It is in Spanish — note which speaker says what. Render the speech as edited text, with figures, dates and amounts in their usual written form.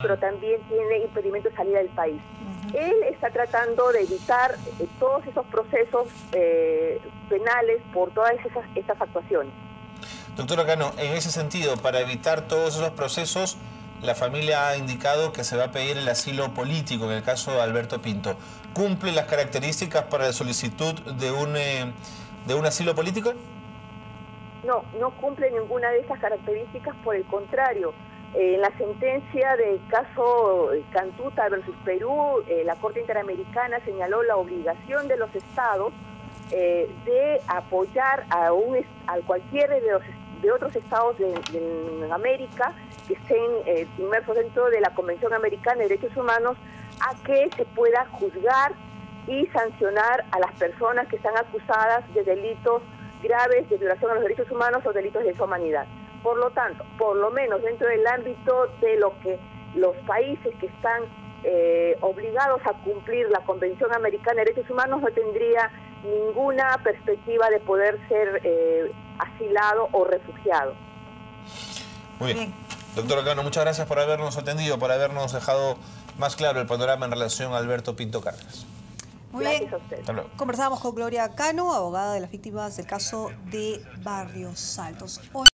Speaker 1: pero también tiene impedimento de salida del país. Él está tratando de evitar todos esos procesos penales por todas estas actuaciones.
Speaker 2: Doctora Cano, en ese sentido, para evitar todos esos procesos, la familia ha indicado que se va a pedir el asilo político en el caso de Alberto Pinto. ¿Cumple las características para la solicitud de un asilo político?
Speaker 1: No, no cumple ninguna de esas características, por el contrario. En la sentencia del caso Cantuta versus Perú, la Corte Interamericana señaló la obligación de los estados de apoyar a cualquiera de otros estados de América que estén inmersos dentro de la Convención Americana de Derechos Humanos, a que se pueda juzgar y sancionar a las personas que están acusadas de delitos graves de violación a los derechos humanos o delitos de lesa humanidad. Por lo tanto, por lo menos dentro del ámbito de lo que los países que están obligados a cumplir la Convención Americana de Derechos Humanos no tendría ninguna perspectiva de poder ser asilado o refugiado.
Speaker 2: Muy bien. Doctora Cano, muchas gracias por habernos atendido, por habernos dejado más claro el panorama en relación a Alberto Pinto Cárdenas.
Speaker 3: Muy
Speaker 1: Gracias
Speaker 3: bien.
Speaker 1: a usted.
Speaker 3: Conversábamos con Gloria Cano, abogada de las víctimas del caso de Barrios Altos.